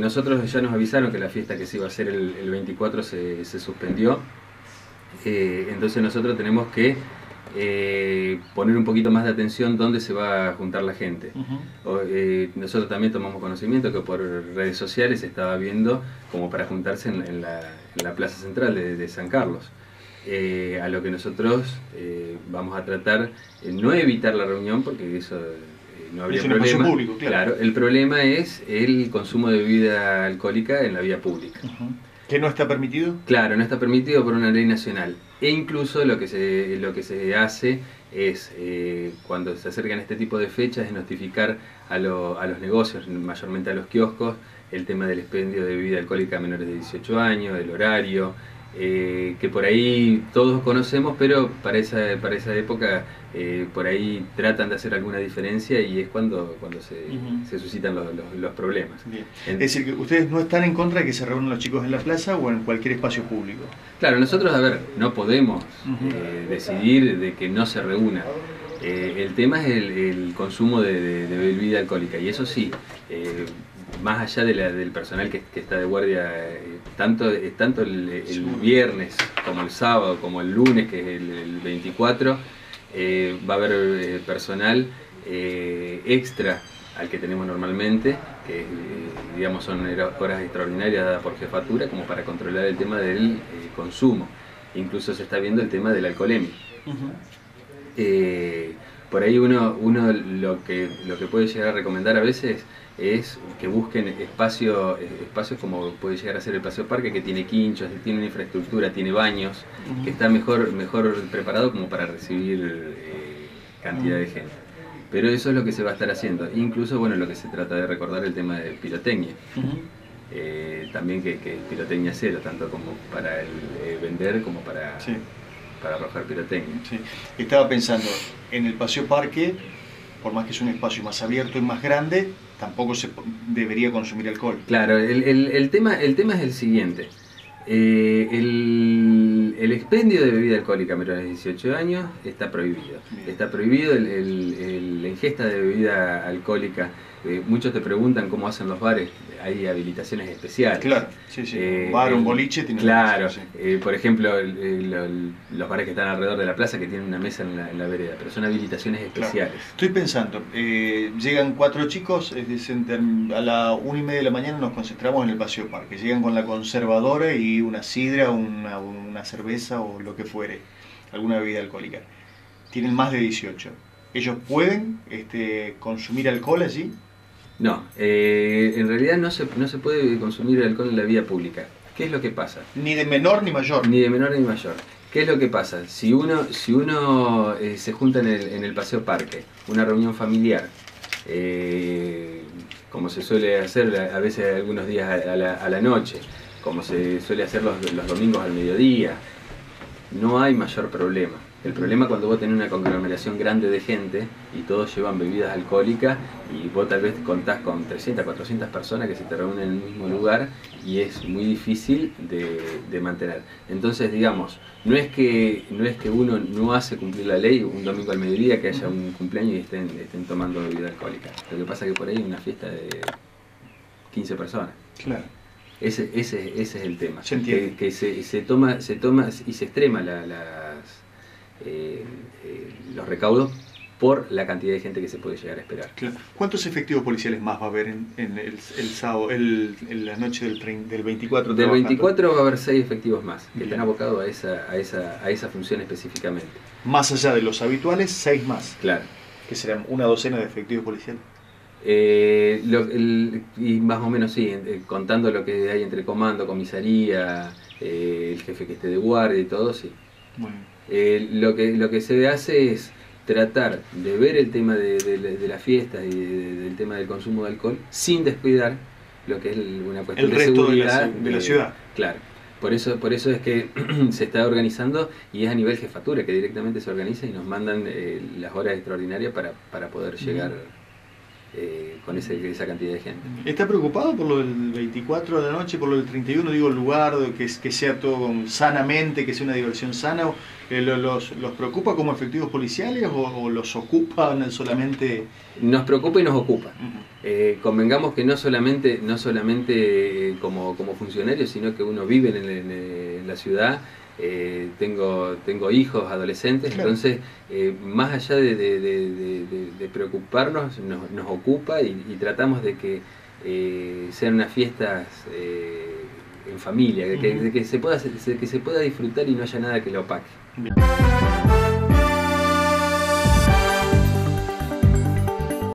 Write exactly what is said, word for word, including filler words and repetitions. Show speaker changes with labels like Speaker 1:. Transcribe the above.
Speaker 1: nosotros ya nos avisaron que la fiesta que se iba a hacer el, el veinticuatro se, se suspendió, eh, entonces nosotros tenemos que eh, poner un poquito más de atención dónde se va a juntar la gente. Uh-huh. o, eh, nosotros también tomamos conocimiento que por redes sociales se estaba viendo como para juntarse en, en, la, en la plaza central de, de San Carlos. Eh, a lo que nosotros eh, vamos a tratar, eh, no evitar la reunión, porque eso eh, no habría problema. Es un espacio público, claro. Claro, el problema es el consumo de bebida alcohólica en la vía pública.
Speaker 2: Uh-huh. ¿Que no está permitido?
Speaker 1: Claro, no está permitido por una ley nacional. E incluso lo que se, lo que se hace es, eh, cuando se acercan este tipo de fechas, es notificar a, lo, a los negocios, mayormente a los kioscos, el tema del expendio de bebida alcohólica a menores de dieciocho años, el horario, eh, que por ahí todos conocemos, pero para esa, para esa época eh, por ahí tratan de hacer alguna diferencia y es cuando, cuando se, uh-huh. se suscitan los, los, los problemas.
Speaker 2: Bien. En, es decir, que ustedes no están en contra de que se reúnan los chicos en la plaza o en cualquier espacio público.
Speaker 1: Claro, nosotros, a ver, no podemos uh-huh. eh, decidir de que no se reúna. Eh, el tema es el, el consumo de, de, de bebida alcohólica y eso sí, eh, más allá de la, del personal que, que está de guardia, eh, tanto, eh, tanto el, el viernes como el sábado como el lunes, que es el, el veinticuatro, eh, va a haber eh, personal eh, extra al que tenemos normalmente, que eh, digamos son horas extraordinarias dadas por jefatura como para controlar el tema del eh, consumo. Incluso se está viendo el tema de la alcoholemia. Uh-huh. eh, por ahí uno, uno lo, que, lo que puede llegar a recomendar a veces es que busquen espacio, espacios como puede llegar a ser el Paseo Parque, que tiene quinchos, tiene una infraestructura, tiene baños, uh-huh. que está mejor, mejor preparado como para recibir eh, cantidad uh-huh. de gente. Pero eso es lo que se va a estar haciendo. Incluso, bueno, lo que se trata de recordar el tema de pirotecnia. Uh-huh. eh, también que, que pirotecnia cero, tanto como para el, eh, vender como para, sí. para arrojar pirotecnia.
Speaker 2: Sí. Estaba pensando, en el Paseo Parque, por más que es un espacio más abierto y más grande, tampoco se debería consumir alcohol.
Speaker 1: Claro, el, el, el, tema, el tema es el siguiente. Eh, el, el expendio de bebida alcohólica a menores de dieciocho años está prohibido. Bien. Está prohibido el, el, el, la ingesta de bebida alcohólica. Eh, muchos te preguntan cómo hacen los bares. Hay habilitaciones especiales.
Speaker 2: Claro, sí, sí.
Speaker 1: Eh,
Speaker 2: un bar o un
Speaker 1: el,
Speaker 2: boliche tiene
Speaker 1: Claro,
Speaker 2: sí.
Speaker 1: eh, por ejemplo, el, el, el, los bares que están alrededor de la plaza que tienen una mesa en la, en la vereda, pero son habilitaciones especiales.
Speaker 2: Claro. Estoy pensando, eh, llegan cuatro chicos, es decir, a la una y media de la mañana nos concentramos en el Paseo Parque. Llegan con la conservadora y una sidra, una, una cerveza o lo que fuere, alguna bebida alcohólica. Tienen más de dieciocho. ¿Ellos pueden este, consumir alcohol allí?
Speaker 1: No, eh, en realidad no se, no se puede consumir alcohol en la vía pública. ¿Qué es lo que pasa?
Speaker 2: Ni de menor ni mayor.
Speaker 1: Ni de menor ni mayor. ¿Qué es lo que pasa? Si uno, si uno eh, se junta en el, en el Paseo Parque, una reunión familiar, eh, como se suele hacer a veces algunos días a la, a la noche, como se suele hacer los, los domingos al mediodía, no hay mayor problema. El problema es cuando vos tenés una conglomeración grande de gente y todos llevan bebidas alcohólicas y vos tal vez contás con trescientas, cuatrocientas personas que se te reúnen en el mismo lugar y es muy difícil de, de mantener. Entonces, digamos, no es, que, no es que uno no hace cumplir la ley un domingo al mediodía que haya un cumpleaños y estén, estén tomando bebida alcohólica. Lo que pasa es que por ahí hay una fiesta de quince personas.
Speaker 2: Claro.
Speaker 1: Ese, ese, ese es el tema.
Speaker 2: Se entiende.
Speaker 1: Que, que se, se, toma, se toma y se extrema la, las... Eh, eh, los recaudos por la cantidad de gente que se puede llegar a esperar.
Speaker 2: Claro. ¿Cuántos efectivos policiales más va a haber en, en el, el sábado, el, en la noche del, del veinticuatro?
Speaker 1: Del veinticuatro va a haber seis efectivos más que Bien. están abocados a esa, a, esa, a esa función específicamente.
Speaker 2: Más allá de los habituales, seis más.
Speaker 1: Claro.
Speaker 2: ¿Que serán una docena de efectivos policiales?
Speaker 1: Eh, lo, el, y más o menos sí, eh, contando lo que hay entre comando, comisaría, eh, el jefe que esté de guardia y todo, sí.
Speaker 2: Bueno.
Speaker 1: Eh, lo, que, lo que se hace es tratar de ver el tema de, de, de la fiesta y de, de, del tema del consumo de alcohol sin descuidar lo que es una cuestión
Speaker 2: el
Speaker 1: de
Speaker 2: resto
Speaker 1: seguridad
Speaker 2: de la, de la ciudad.
Speaker 1: Claro, por eso, por eso es que se está organizando y es a nivel jefatura que directamente se organiza y nos mandan eh, las horas extraordinarias para, para poder llegar. eh, con ese, esa cantidad de gente.
Speaker 2: ¿Está preocupado por lo del veinticuatro de la noche, por lo del treinta y uno, digo, el lugar, que, que sea todo sanamente, que sea una diversión sana? Eh, ¿los, ¿Los preocupa como efectivos policiales o, o los ocupan solamente?
Speaker 1: Nos preocupa y nos ocupa.
Speaker 2: Uh-huh.
Speaker 1: Eh, convengamos que no solamente, no solamente eh, como, como funcionarios, sino que uno vive en, en, en la ciudad. Eh, tengo, tengo hijos, adolescentes, claro. Entonces eh, más allá de, de, de, de, de preocuparnos, nos, nos ocupa y, y tratamos de que eh, sean unas fiestas eh, en familia, uh-huh. que, que, que, se pueda, que se pueda disfrutar y no haya nada que lo opaque. Bien.